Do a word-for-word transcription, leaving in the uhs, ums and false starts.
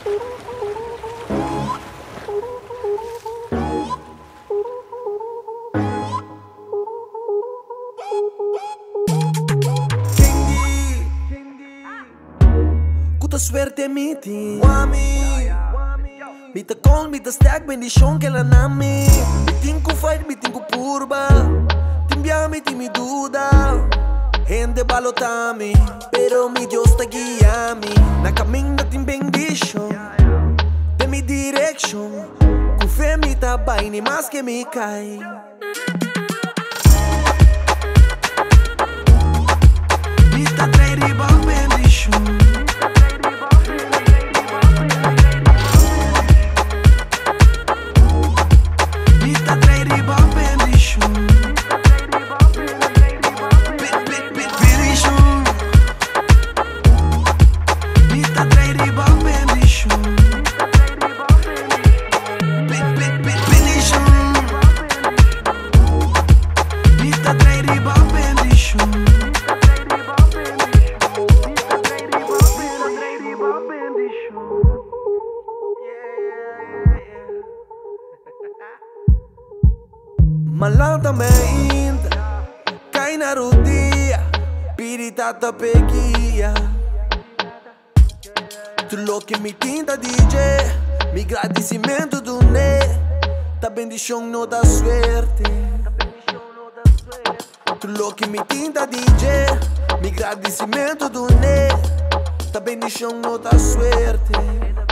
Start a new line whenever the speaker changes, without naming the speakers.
Kuta suerte miti Wami Mita call, mita stack, bendición que la nami Bitin ku fight, bitin ku purba Timbiami, timi duda Gente balotami Pero mi Dios te guiami Na caminho da tim bendición De mi direction Ku fe mi tabay, ni mas que mi cai Mita trai riba bendición Malanta me inta, cai na rodia, piritata peguia. Tu lo que me tinta D J, mi agradecimento do ne, ta bendición no da suerte. Tu lo que me tinta D J, mi agradecimento do ne, ta bendición no da suerte.